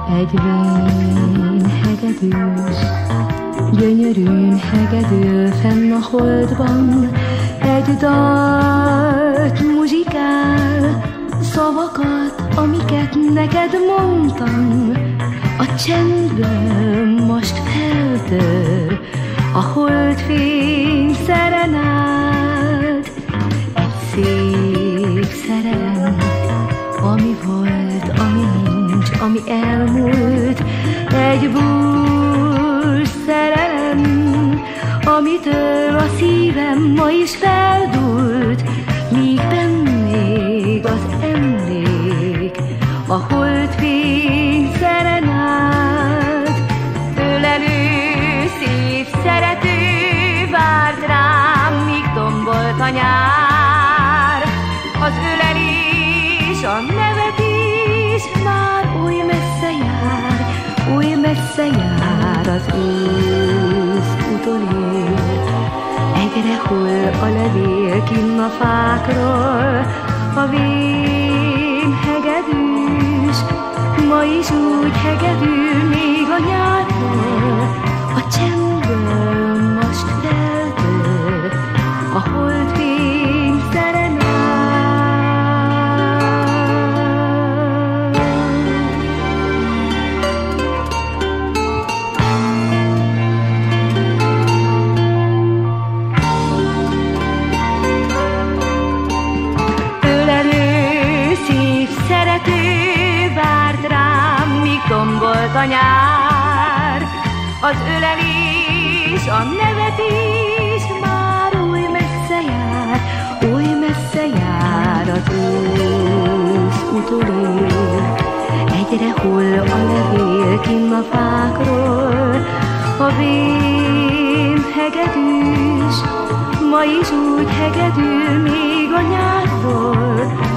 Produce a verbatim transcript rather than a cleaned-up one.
Egy vén hegedűs, gyönyörűn hegedül fenn a holdban, egy dalt muzsikál, szavakat, amiket neked mondtam. A csendből most feltör a holdfény szerenád. Egy szép szerelem, ami volt, ami nincs, ami elmúlt. Egy bús szerelem, amitől a szívem ma is feldúlt, míg bennék az emlék, a holdfény szerenád. Ölelő szív szerető várt rám, míg tombolt a nyár. Az ölelés, a nevetés már oly messze jár, oly messze jár az ősz utolér. Egyre hull a levél kinn a fákról, a vén hegedűs, ma is úgy hegedül még a nyárból. A csendből most feltör a holdfény szerenád. Tombolt a nyár, az ölelés, a nevetés már oly messze jár, oly messze jár az ősz utolér. Egyre hull a levél kinn a fákról, a vén hegedűs, ma is úgy hegedül még a nyárból.